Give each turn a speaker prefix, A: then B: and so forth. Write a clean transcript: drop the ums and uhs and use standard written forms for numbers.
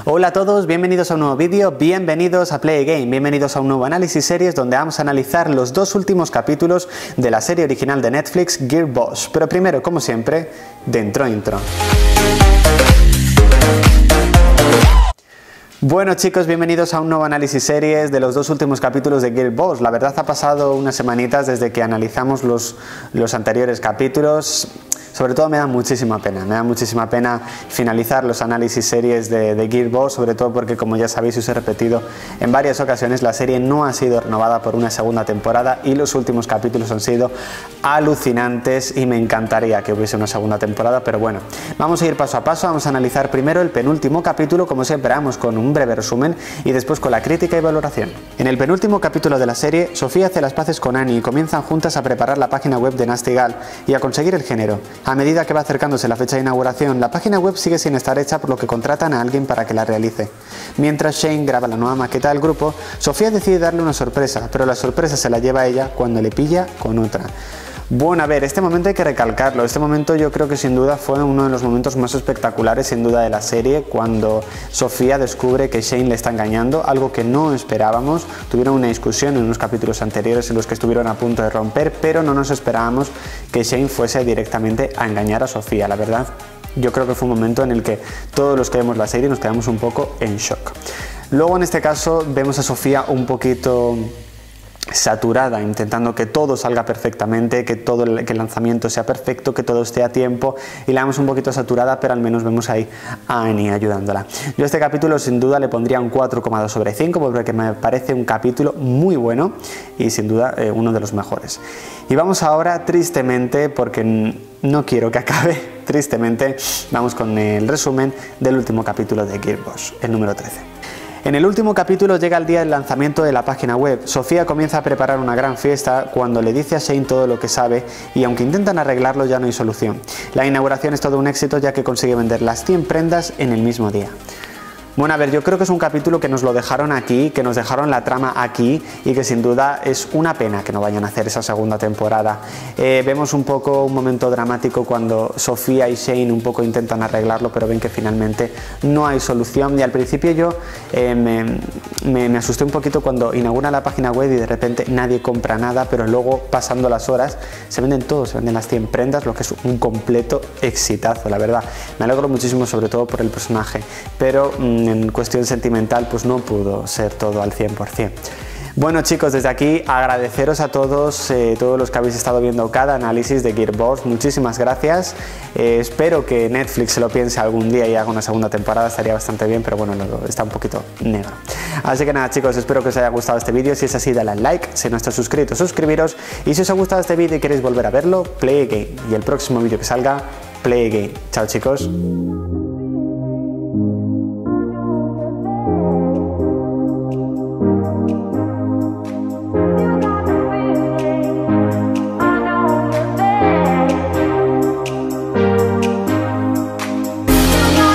A: Hola a todos, bienvenidos a un nuevo vídeo, bienvenidos a Play Game, bienvenidos a un nuevo análisis series donde vamos a analizar los dos últimos capítulos de la serie original de Netflix, Girl Boss. Pero primero, como siempre, dentro intro. Bueno chicos, bienvenidos a un nuevo análisis series de los dos últimos capítulos de Girl Boss. La verdad ha pasado unas semanitas desde que analizamos los anteriores capítulos. Sobre todo me da muchísima pena finalizar los análisis series de Girl Boss, sobre todo porque, como ya sabéis y os he repetido en varias ocasiones, la serie no ha sido renovada por una segunda temporada y los últimos capítulos han sido alucinantes y me encantaría que hubiese una segunda temporada, pero bueno, vamos a ir paso a paso, vamos a analizar primero el penúltimo capítulo, como siempre vamos con un breve resumen y después con la crítica y valoración. En el penúltimo capítulo de la serie, Sofía hace las paces con Annie y comienzan juntas a preparar la página web de Nasty Gal y a conseguir el género. A medida que va acercándose la fecha de inauguración, la página web sigue sin estar hecha, por lo que contratan a alguien para que la realice. Mientras Shane graba la nueva maqueta del grupo, Sofía decide darle una sorpresa, pero la sorpresa se la lleva ella cuando le pilla con otra. Bueno, a ver, este momento hay que recalcarlo, este momento yo creo que sin duda fue uno de los momentos más espectaculares sin duda de la serie, cuando Sofía descubre que Shane le está engañando, algo que no esperábamos. Tuvieron una discusión en unos capítulos anteriores en los que estuvieron a punto de romper, pero no nos esperábamos que Shane fuese directamente a engañar a Sofía, la verdad. Yo creo que fue un momento en el que todos los que vemos la serie nos quedamos un poco en shock. Luego en este caso vemos a Sofía un poquito saturada, intentando que todo salga perfectamente, que el lanzamiento sea perfecto, que todo esté a tiempo, y la vemos un poquito saturada, pero al menos vemos ahí a Annie ayudándola. Yo a este capítulo sin duda le pondría un 4,2 sobre 5 porque me parece un capítulo muy bueno y sin duda uno de los mejores. Y vamos ahora, tristemente, porque no quiero que acabe, tristemente, vamos con el resumen del último capítulo de Girl Boss, el número 13. En el último capítulo llega el día del lanzamiento de la página web. Sofía comienza a preparar una gran fiesta cuando le dice a Shane todo lo que sabe y aunque intentan arreglarlo ya no hay solución. La inauguración es todo un éxito ya que consigue vender las 100 prendas en el mismo día. Bueno, a ver, yo creo que es un capítulo que nos lo dejaron aquí, que nos dejaron la trama aquí y que sin duda es una pena que no vayan a hacer esa segunda temporada. Vemos un poco un momento dramático cuando Sofía y Shane un poco intentan arreglarlo, pero ven que finalmente no hay solución. Y al principio yo me asusté un poquito cuando inaugura la página web y de repente nadie compra nada, pero luego pasando las horas se venden todo, se venden las 100 prendas, lo que es un completo exitazo, la verdad. Me alegro muchísimo, sobre todo por el personaje, pero en cuestión sentimental pues no pudo ser todo al 100%. Bueno chicos, desde aquí agradeceros a todos, todos los que habéis estado viendo cada análisis de Girl Boss, muchísimas gracias. Espero que Netflix se lo piense algún día y haga una segunda temporada, estaría bastante bien, pero bueno, está un poquito negro. Así que nada chicos, espero que os haya gustado este vídeo, si es así dale al like, si no estáis suscritos suscribiros y si os ha gustado este vídeo y queréis volver a verlo, Play Game, y el próximo vídeo que salga, Play Game. Chao chicos.